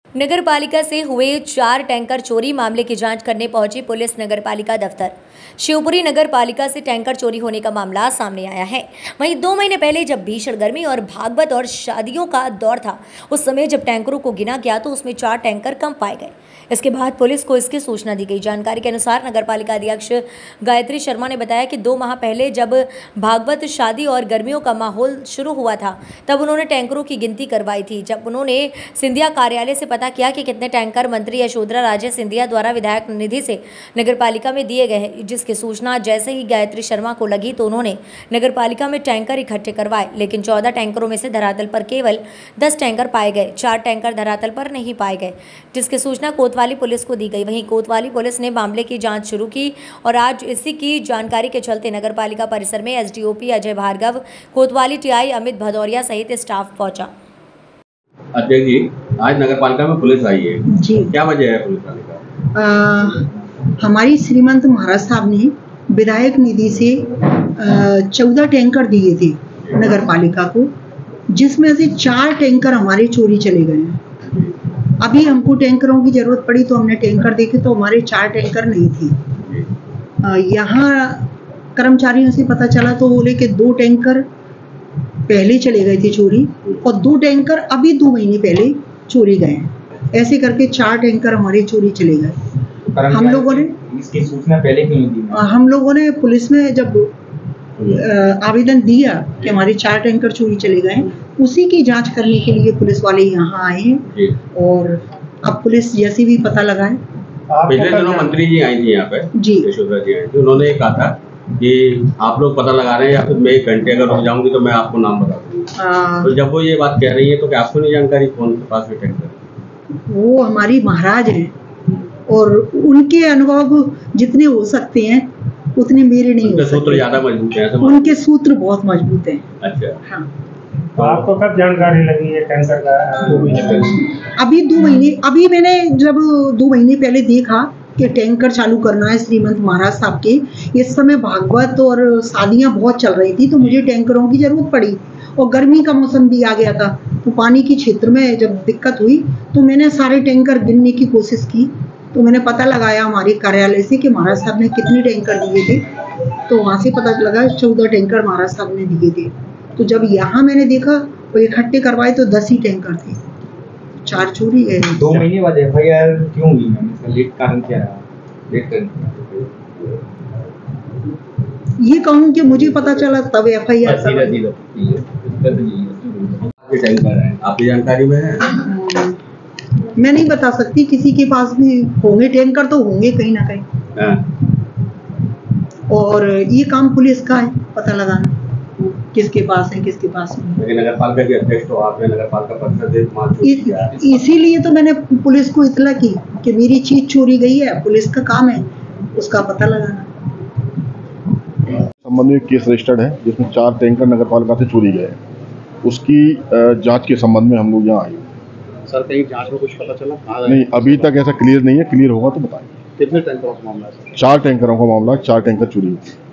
नगर पालिका से हुए 4 टैंकर चोरी मामले की जांच करने पहुंची पुलिस नगर पालिका दफ्तर। शिवपुरी नगर पालिका से टैंकर चोरी होने का मामला सामने आया है। वहीं 2 महीने पहले जब भीषण गर्मी और भागवत और शादियों का दौर था, उस समय जब टैंकरों को गिना गया तो उसमें 4 टैंकर कम पाए गए। इसके बाद पुलिस को इसकी सूचना दी गई। जानकारी के अनुसार नगर पालिका अध्यक्ष गायत्री शर्मा ने बताया कि 2 माह पहले जब भागवत, शादी और गर्मियों का माहौल शुरू हुआ था, तब उन्होंने टैंकरों की गिनती करवाई थी। जब उन्होंने सिंधिया कार्यालय से पता किया कि कितने टैंकर मंत्री यशोधरा राजे सिंधिया द्वारा विधायक निधि से नगर पालिका में दिए गए हैं, जिसकी सूचना जैसे ही गायत्री शर्मा को लगी तो उन्होंने नगर पालिका में टैंकर इकट्ठे करवाए। लेकिन 14 टैंकरों में से धरातल पर केवल 10 टैंकर पाए गए, 4 टैंकर धरातल पर नहीं पाए गए, जिसकी सूचना कोतवाली पुलिस को दी गई। वहीं कोतवाली पुलिस ने मामले की जांच शुरू की और आज इसी की जानकारी के चलते नगर पालिका परिसर में एसडीओपी अजय भार्गव, कोतवाली टीआई अमित भदौरिया सहित स्टाफ पहुंचा। अध्यक्ष जी, आज नगर पालिका में पुलिस आई है जी, क्या वजह है पुलिस आने का? हमारी श्रीमंत महाराज साहब ने विधायक निधि से 14 टैंकर दिए थे नगर पालिका को, जिसमें से 4 टैंकर हमारे चोरी चले गए हैं। अभी हमको टैंकरों की जरूरत पड़ी तो हमने टैंकर देखे तो हमारे 4 टैंकर नहीं थे। यहाँ कर्मचारियों से पता चला तो बोले कि 2 टैंकर पहले चले गए थे चोरी और 2 टैंकर अभी 2 महीने पहले चोरी गए हैं। ऐसे करके 4 टैंकर हमारे चोरी चले गए। हम लोगों ने इसकी सूचना पहले क्यों नहीं दी? हम लोगों ने पुलिस में जब आवेदन दिया कि हमारे 4 टैंकर चोरी चले गए, उसी की जांच करने के लिए पुलिस वाले यहाँ आए हैं। और अब पुलिस जैसे भी पता लगाए। पिछले दिनों मंत्री जी आई थी यहाँ पे जी, यशोधरा जी आई थी, उन्होंने कहा था कि आप लोग पता लगा रहे हैं या फिर मैं 1 घंटे अगर रुक जाऊंगी तो मैं आपको नाम बता दूंगी। तो जब वो ये बात कह रही है तो क्या आपको नहीं जानकारी कौन के पास है टैंकर? वो हमारी महाराज हैं और उनके अनुभव जितने हो सकते हैं उतने मेरे नहीं हो सकते। सूत्र ज्यादा मजबूत है? उनके सूत्र बहुत मजबूत हैं। अच्छा, हाँ। तो आपको कब जानकारी लगी है टैंकर का? अभी 2 महीने, अभी मैंने जब 2 महीने पहले देखा कि टैंकर चालू करना है श्रीमंत महाराज साहब के, इस समय भागवत और शादियां बहुत चल रही थी तो मुझे टैंकरों की जरूरत पड़ी और गर्मी का मौसम भी आ गया था, तो पानी की क्षेत्र में जब दिक्कत हुई तो मैंने सारे टैंकर गिनने की कोशिश की। तो मैंने पता लगाया हमारे कार्यालय से कि महाराज साहब ने कितने टैंकर दिए थे, तो वहाँ से पता लगा 14 टैंकर महाराज साहब ने दिए थे। तो जब यहाँ मैंने देखा तो इकट्ठे करवाए तो 10 ही टैंकर थे, 4 चोरी गए। 2 महीने बाद एफआईआर क्यों हुई? इसका लेट कारण क्या रहा? लेट ये कहूँ कि मुझे पता चला तब एफआईआर। आपकी जानकारी में है? मैं नहीं बता सकती, किसी के पास भी होंगे टैंकर, तो होंगे कहीं ना कहीं। और ये काम पुलिस का है पता लगाना किसके पास है किसके पास नहीं। नगर पालिका के अध्यक्ष तो आपने नगर पालिका परिषद इसीलिए तो मैंने पुलिस को इतला की कि मेरी चीज चोरी गई है, पुलिस का काम है उसका पता लगाना। संबंध में केस रजिस्टर्ड है जिसमें 4 टैंकर नगर पालिका से चोरी गए, उसकी जांच के संबंध में हम लोग यहाँ आए। सर, कहीं जांच में कुछ पता चला? नहीं, अभी तक ऐसा क्लियर नहीं है, क्लियर होगा तो बताएंगे। कितने टैंकरों का मामला है? 4 टैंकरों का मामला, 4 टैंकर चोरी हुई।